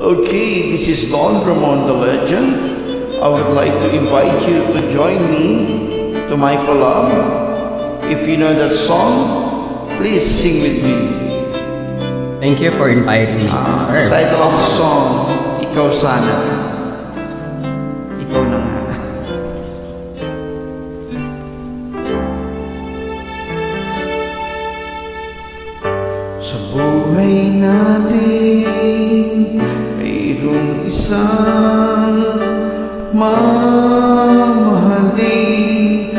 Okay, this is Don Ramon the Legend. I would like to invite you to join me to my collab. If you know that song, please sing with me. Thank you for inviting us. The title of the song, Ikaw Sana. Ikaw na nga. Sa buhay natin, mayroong isang mamahalin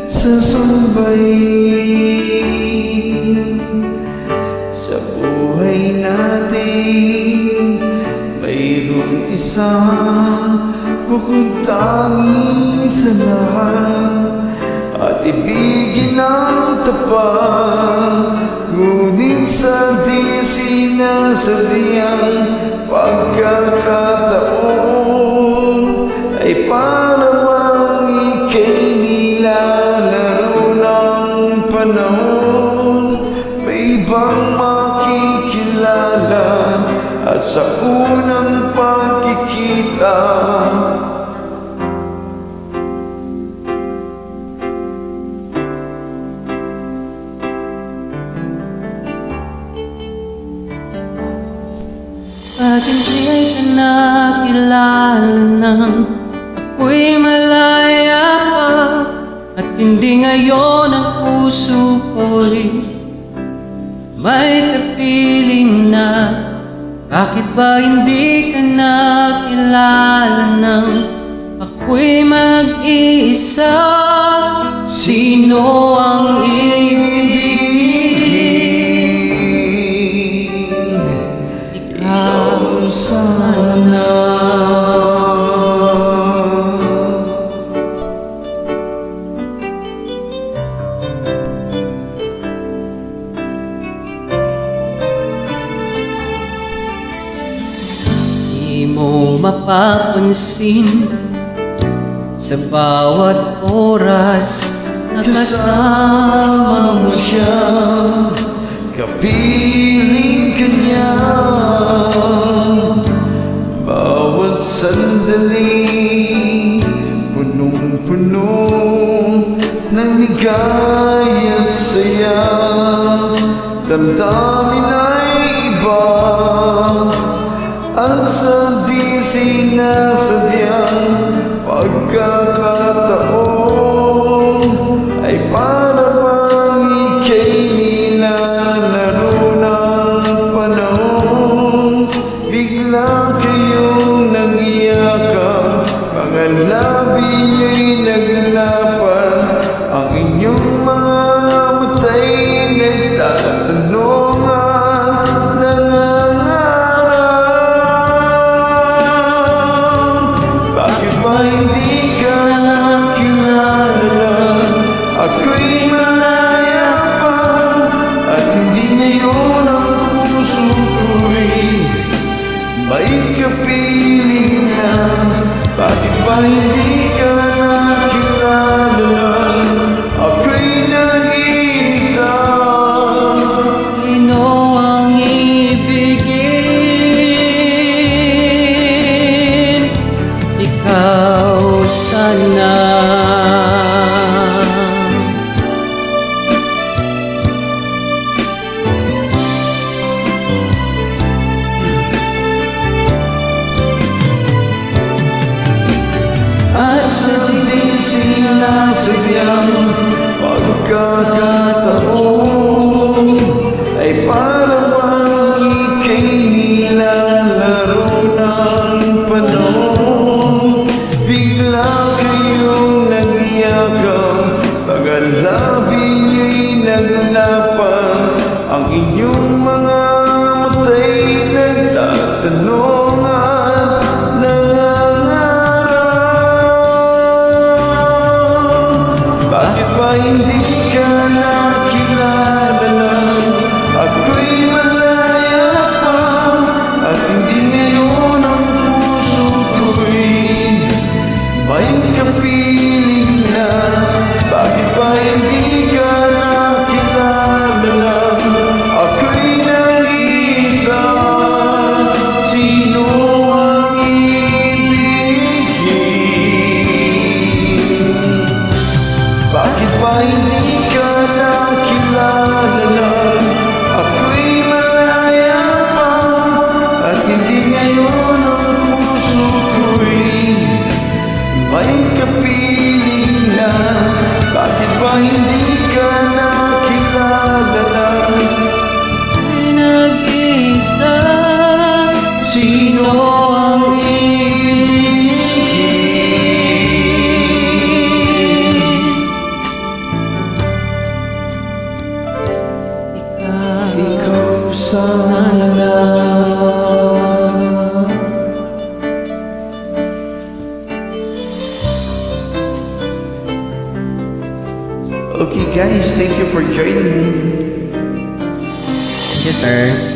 sasambahin. Sa buhay natin, mayroong isang bukod tangi sa lahat at ibigin ang tapat. Ngunit sa di sinasadyang pagkakataon ay para bang ika'y nilalaro ng panahon. May ibang makikilala at sa unang pagkikita at hindi ka nakilala nang ako'y malaya pa. At hindi ngayon ang puso ko'y may kapiling na. Bakit ba hindi ka nakilala nang ako'y mag-iisa? Sino ang sana? Di mo mapapansin sa bawat oras na kasama mo siya. Kapiling ka niya bawat sandali, punong-puno ng ligay at saya. Damdamin ay iba at sa di sinasadyang pagkakataon ay para bang ika'y nilalaro ng panahon. Bigla kayong nag-iyakan, mga labi niya'y naglapan, ang inyong mga matay nagtatanungan, nangangarap. Bakit ba hindi ka nakilala? Ako'y malaya pa at hindi ngayon ang puso ko'y may kapiling na. Bakit ba hindi ka nakilala? Ako'y nag-iisa. Sino ang ibigin? Ikaw sana. At sa di sinasadyang pagkakataon ay para bang ika'y nilalaro ng panahon. Bigla kayong nag-iyakan, mga labi niya'y naglapan, ang inyong mga matay nagtatanungan, nangangarap. Bakit ba hindi ka na guys, thank you for joining me. Thank you, sir.